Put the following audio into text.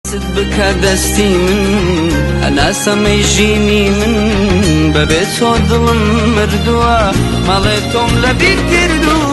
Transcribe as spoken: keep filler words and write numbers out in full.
بکە دەستی من هەناسەمەی ژینی من بەبێ تۆ دڵم مردووە مەڵێ تۆم لەبیر کردووە